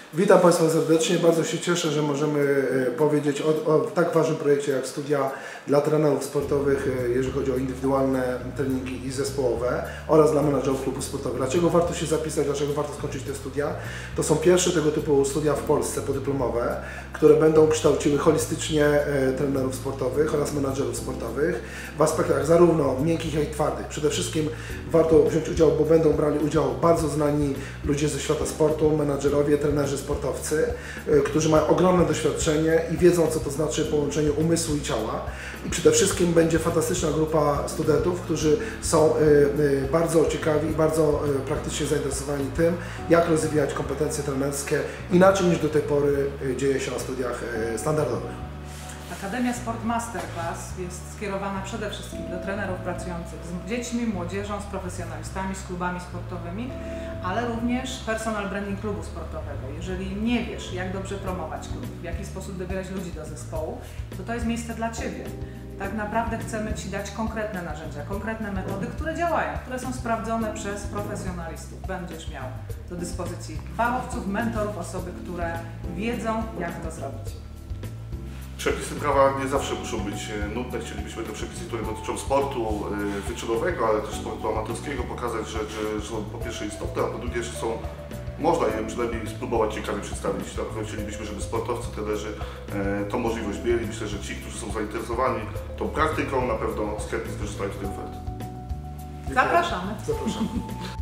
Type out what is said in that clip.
Witam Państwa serdecznie. Bardzo się cieszę, że możemy powiedzieć o tak ważnym projekcie jak studia dla trenerów sportowych, jeżeli chodzi o indywidualne treningi i zespołowe oraz dla menadżerów klubów sportowych. Dlaczego warto się zapisać, dlaczego warto skończyć te studia? To są pierwsze tego typu studia w Polsce podyplomowe, które będą kształciły holistycznie trenerów sportowych oraz menadżerów sportowych w aspektach zarówno miękkich, jak i twardych. Przede wszystkim warto wziąć udział, bo będą brali udział bardzo znani ludzie ze świata sportu, menadżerowie, trenerzy, sportowcy, którzy mają ogromne doświadczenie i wiedzą, co to znaczy połączenie umysłu i ciała. I przede wszystkim będzie fantastyczna grupa studentów, którzy są bardzo ciekawi i bardzo praktycznie zainteresowani tym, jak rozwijać kompetencje trenerskie inaczej niż do tej pory dzieje się na studiach standardowych. Akademia Sport Masterclass jest skierowana przede wszystkim do trenerów pracujących z dziećmi, młodzieżą, z profesjonalistami, z klubami sportowymi, ale również personal branding klubu sportowego. Jeżeli nie wiesz, jak dobrze promować klub, w jaki sposób dobierać ludzi do zespołu, to jest miejsce dla Ciebie. Tak naprawdę chcemy Ci dać konkretne narzędzia, konkretne metody, które działają, które są sprawdzone przez profesjonalistów. Będziesz miał do dyspozycji fachowców, mentorów, osoby, które wiedzą, jak to zrobić. Przepisy prawa nie zawsze muszą być nudne. Chcielibyśmy te przepisy, które dotyczą sportu wyczynowego, ale też sportu amatorskiego pokazać, że są po pierwsze istotne, a po drugie, że są, można je przynajmniej spróbować ciekawie przedstawić. Dlatego chcielibyśmy, żeby sportowcy, trenerzy tą możliwość mieli. Myślę, że ci, którzy są zainteresowani tą praktyką, na pewno z chętnie skorzystają z tej oferty. Zapraszamy. Zapraszamy.